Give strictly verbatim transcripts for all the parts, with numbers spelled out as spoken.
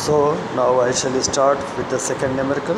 So now I shall start with the second numerical,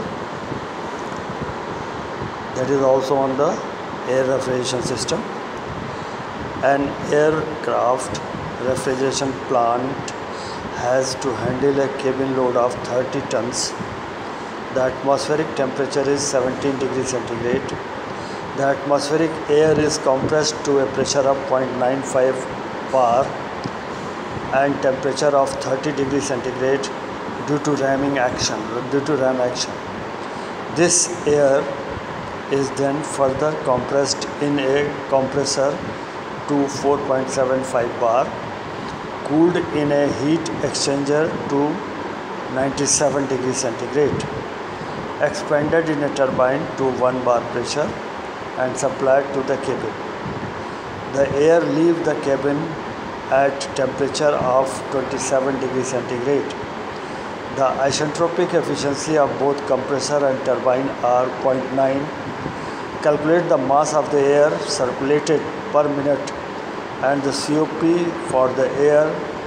that is also on the air refrigeration system. An aircraft refrigeration plant has to handle a cabin load of thirty tons. The atmospheric temperature is seventeen degrees centigrade. The atmospheric air is compressed to a pressure of zero point nine five bar and temperature of thirty degrees centigrade due to ramming action, due to ram action. This air is then further compressed in a compressor to four point seven five bar, cooled in a heat exchanger to ninety-seven degrees centigrade, expanded in a turbine to one bar pressure and supplied to the cabin. The air leaves the cabin at temperature of twenty-seven degrees centigrade. The isentropic efficiency of both compressor and turbine are zero point nine. Calculate the mass of the air circulated per minute and the C O P for the air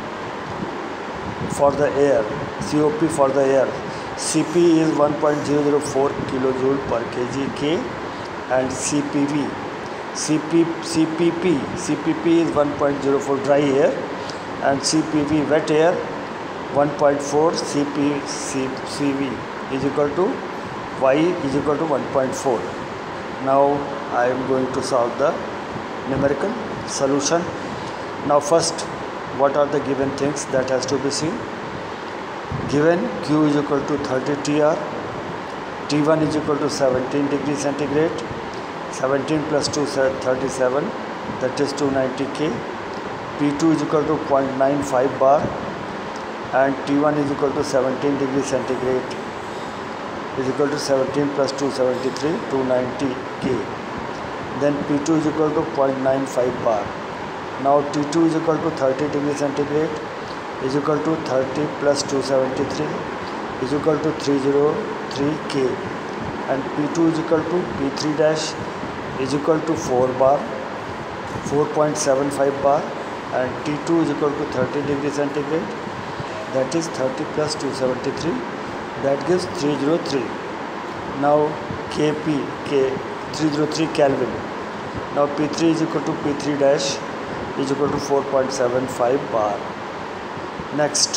for the air C O P for the air. C P is one point zero zero four kilojoule per kg K and C P V C P, C P P C P P is one point zero four dry air and C P V wet air one point four. C P C V is equal to Y is equal to one point four. Now I am going to solve the numerical solution. Now first, what are the given things that has to be seen? Given Q is equal to thirty T R, T one is equal to seventeen degrees centigrade, seventeen plus two thirty-seven, that is two hundred ninety K, P two is equal to zero point nine five bar and T one is equal to seventeen degrees centigrade is equal to seventeen plus two seventy-three, two hundred ninety K. Then P two is equal to zero point nine five bar. Now T two is equal to thirty degrees centigrade is equal to thirty plus two seventy-three is equal to three hundred three K, and P two is equal to P three dash is equal to four bar, four point seven five bar, and T two is equal to thirty degrees centigrade, that is thirty plus two seventy-three, that gives three hundred three. Now K P, K three hundred three Kelvin. Now P three is equal to P three dash is equal to four point seven five bar. Next,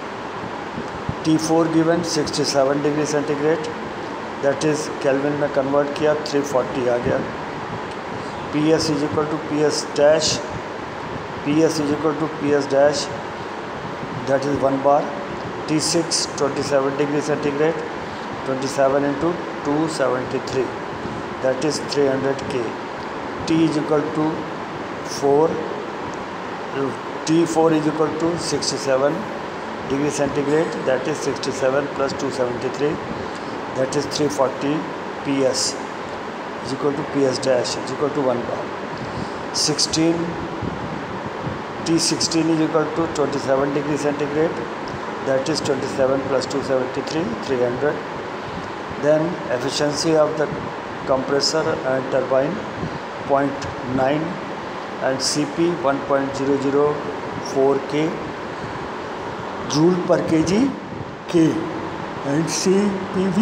T four given sixty-seven degrees centigrade, that is Kelvin में convert किया three forty आ गया. P S is equal to P S dash, P S is equal to P S dash, that is one bar. T six twenty-seven degrees centigrade, twenty-seven into two seventy-three, that is three hundred K. T is equal to four, T four is equal to sixty-seven degrees centigrade, that is sixty-seven plus two seventy-three, that is three forty P S is equal to P S dash is equal to one bar. sixteen, T sixteen is equal to twenty-seven degrees centigrade, that is twenty-seven plus two seventy-three, three hundred. Then efficiency of the compressor and turbine zero point nine and C P one point zero zero four K joule per kg K, and C P V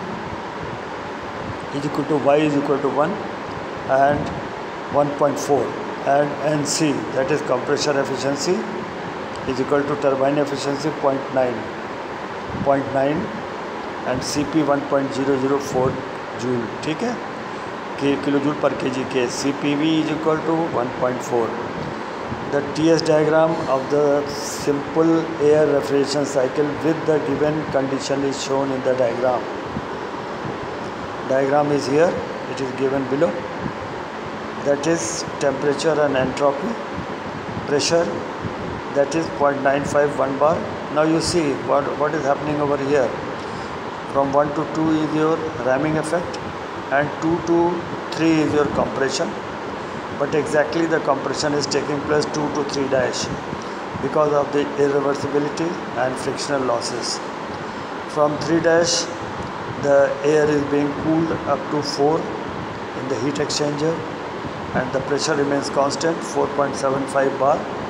is equal to Y is equal to one and one point four, and N C, that is compressor efficiency, is equal to turbine efficiency zero point nine, zero point nine and C P one point zero zero four joule. ठीक है, K kilojoule per kg K. C P V is equal to one point four. The T S diagram of the simple air refrigeration cycle with the given condition is shown in the diagram. Diagram is here, it is given below. That is temperature and entropy, pressure, that is zero point nine five, one bar. Now you see what, what is happening over here. From one to two is your ramming effect and two to three is your compression. But exactly the compression is taking place two to three dash because of the irreversibility and frictional losses. From three dash, the air is being cooled up to four in the heat exchanger and the pressure remains constant, four point seven five bar.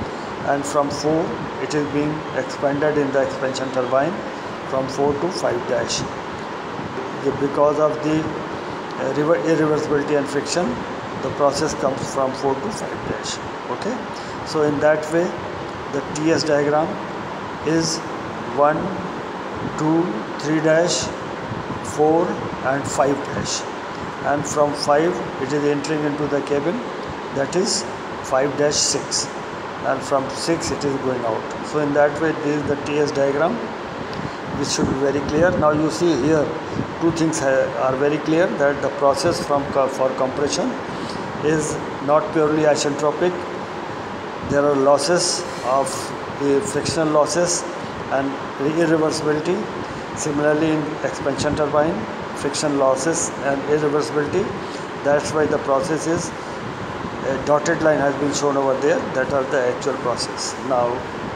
and from four it is being expanded in the expansion turbine from four to five dash. Because of the irreversibility and friction, the process comes from four to five dash. Okay, so in that way the T S diagram is one, two, three dash, four and five dash, and from five it is entering into the cabin, that is five dash six, and from six it is going out. So in that way this is the T S diagram, which should be very clear. Now you see here two things are very clear, that the process from for compression is not purely isentropic. There are losses of the frictional losses and irreversibility. Similarly in expansion turbine, friction losses and irreversibility. That's why the process is, a dotted line has been shown over there, that are the actual process. Now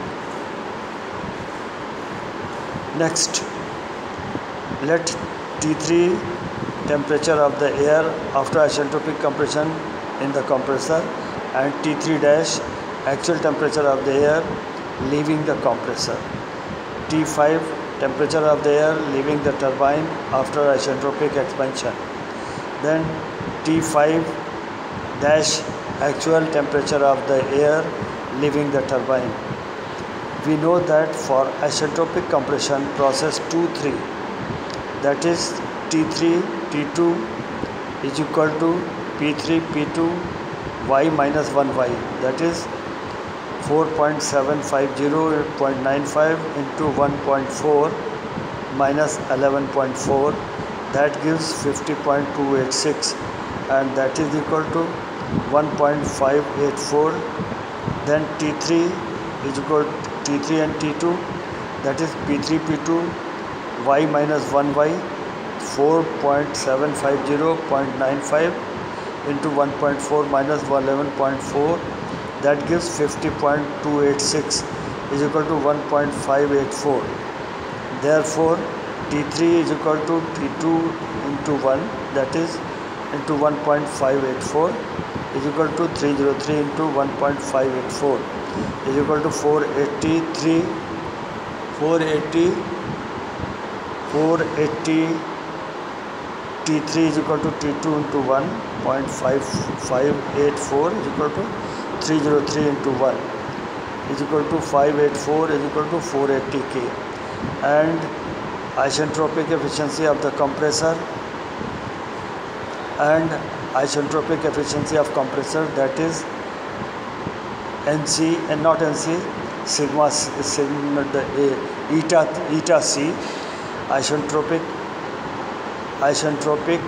next, let T three temperature of the air after isentropic compression in the compressor and T three dash actual temperature of the air leaving the compressor. T five temperature of the air leaving the turbine after isentropic expansion. Then T five dash actual temperature of the air leaving the turbine. We know that for isentropic compression process two three, that is T three T two is equal to P three P two y minus one y, that is four point seven five zero point nine five into one point four minus eleven point four, that gives fifty point two eight six, and that is equal to one point five eight four. Then T three is equal to T three and T two, that is P three P two y minus one y, four point seven five zero point nine five into one point four minus eleven point four, that gives fifty point two eight six is equal to one point five eight four. Therefore T three is equal to T two into one, that is into one point five eight four, is equal to three hundred three into one point five eight four, is equal to four eighty-three, four eighty, four eighty. T three is equal to T two into one point five five eight four is equal to three hundred three into one is equal to five eighty-four is equal to four eighty K, and isentropic efficiency of the compressor and isentropic efficiency of compressor, that is N C and not N C, sigma sigma the a, eta eta C, isentropic isentropic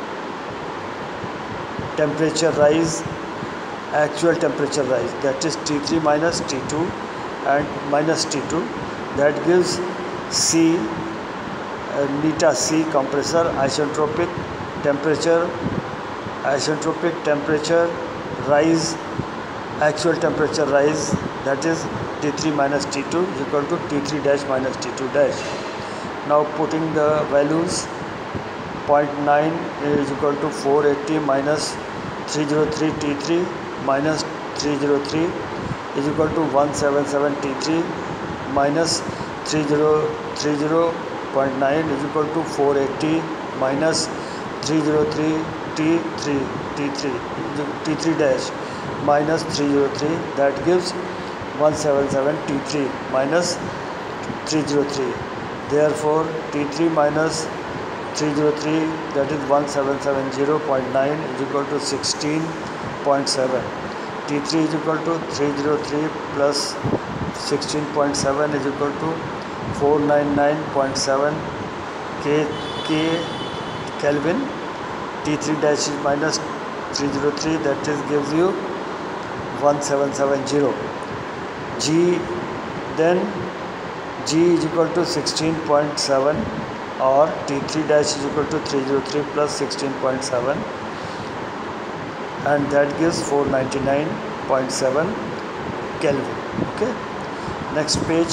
temperature rise, actual temperature rise, that is T three minus T two and minus T two, that gives C uh, eta C compressor isentropic temperature isentropic temperature rise, actual temperature rise, that is T three minus T two is equal to T three dash minus T two dash. Now putting the values, zero point nine is equal to four eighty minus three hundred three T three minus three hundred three is equal to one seventy-seven T three minus three hundred point nine is equal to four eighty minus three hundred three T three T three T three dash minus three hundred three, that gives one seventy-seven T three minus three hundred three. Therefore T three minus three hundred three, that is one seven seven zero point nine is equal to sixteen point seven. T three is equal to three hundred three plus sixteen point seven is equal to four ninety-nine point seven K, K Kelvin. T three dash is minus three hundred three, that is gives you one seven seven zero. G, then G is equal to sixteen point seven, or T three dash is equal to three hundred three plus sixteen point seven, and that gives four ninety-nine point seven Kelvin. Okay, next page.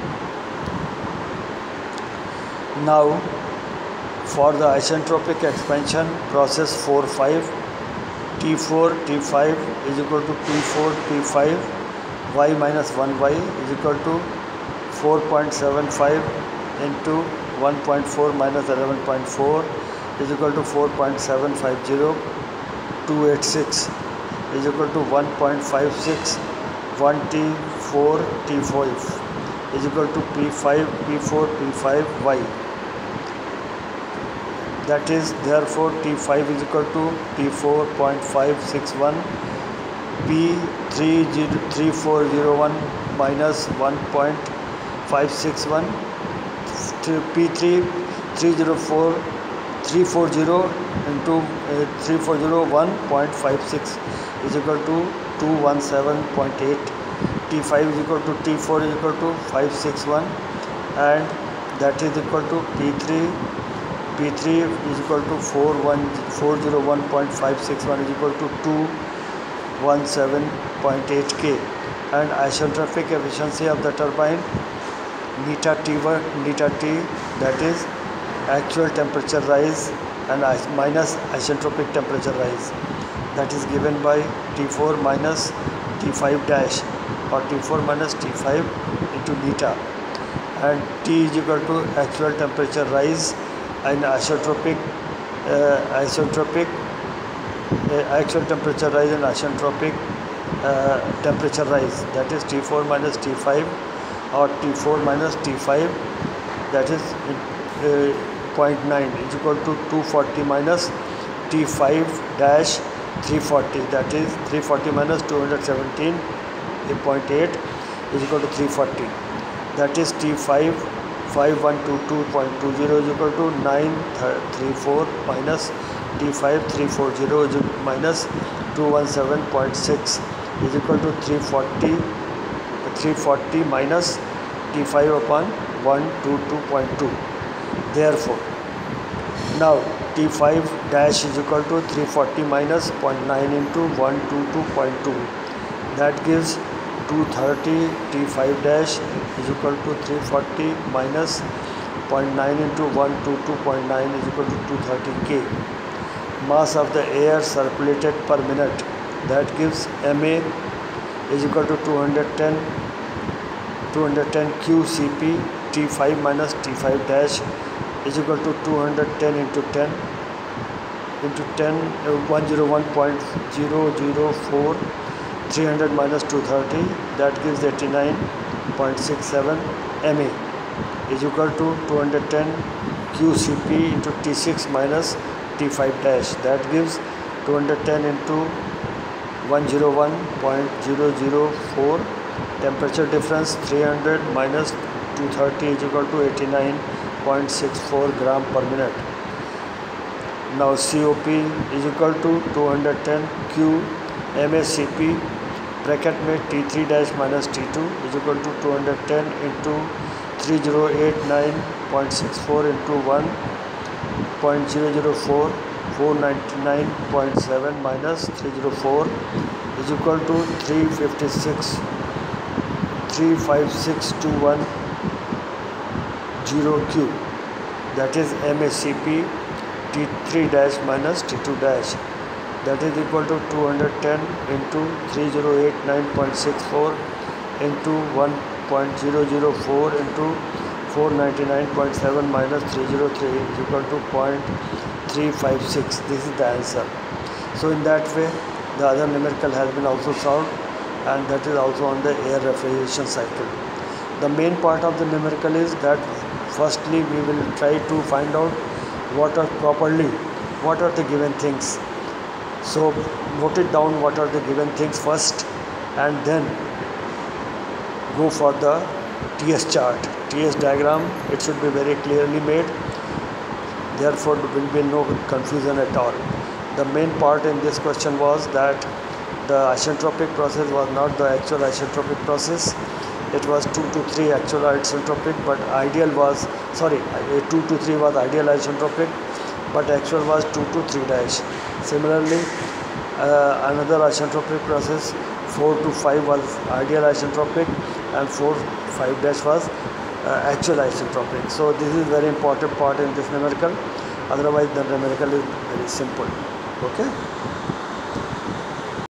Now for the isentropic expansion process four five, T four T five is equal to P four T five y minus one y is equal to four point seven five into one point four minus eleven point four is equal to four point seven five zero two eight six is equal to one point five six one T four T five is equal to P five P four P five y. That is, therefore T five is equal to T four point five six one P three four zero one minus one point five six one P three three zero four three four zero into uh, three four zero one point five six is equal to two one seven point eight. T five is equal to T four is equal to five six one, and that is equal to P three P three is equal to four one four zero one point five six one is equal to two one seven point eight K, and isentropic efficiency of the turbine neta T one neta T, that is actual temperature rise and minus isentropic temperature rise, that is given by T four minus T five dash or T four minus T five into neta, and T is equal to actual temperature rise and isentropic uh, isentropic uh, actual temperature rise and isentropic uh, temperature rise, that is T four minus T five or T four minus T five, that is uh, zero point nine is equal to two forty minus T five dash three forty, that is three forty minus two seventeen point eight is equal to three forty, that is T five five one two two point two zero is equal to nine thirty-four minus T five three forty is minus two seventeen point six is equal to three forty three forty minus T five upon one twenty-two point two. Therefore, now T five dash is equal to three forty minus zero point nine into one twenty-two point two, that gives two thirty. T five dash is equal to three forty minus zero point nine into one twenty-two point nine is equal to two thirty K. Mass of the air circulated per minute, that gives M A is equal to two hundred ten Q C P. T five minus T five dash is equal to two hundred ten into ten into ten uh, one hundred one point zero zero four three hundred minus two thirty, that gives eighty-nine point six seven M A is equal to two hundred ten Q C P into T six minus T five dash, that gives two hundred ten into one hundred one point zero zero four, temperature difference three hundred minus two thirty is equal to eighty-nine point six four gram per minute. Now C O P is equal to two hundred ten Q M A C P bracket में T three dash minus T two is equal to two hundred ten into three thousand eighty-nine point six four into one point zero zero four four ninety-nine point seven minus three hundred four is equal to three fifty-six three five six two one zero Q, that is M A C P T three dash minus T two dash, that is equal to two hundred ten into three thousand eighty-nine point six four into one point zero zero four into four ninety-nine point seven minus three hundred three is equal to zero point three five six. This is the answer. So in that way the other numerical has been also solved, and that is also on the air refrigeration cycle. The main part of the numerical is that firstly we will try to find out what are properly what are the given things. So note it down what are the given things first, and then go for the T S chart, T S diagram. It should be very clearly made, therefore there will be no confusion at all. The main part in this question was that the isentropic process was not the actual isentropic process. It was two to three actual isentropic, but ideal was sorry two to three was ideal isentropic, but actual was two to three dash. Similarly, uh, another isentropic process four to five was ideal isentropic, and four five dash was uh, actual isentropic. So this is very important part in this numerical. Otherwise the numerical is very simple. Okay.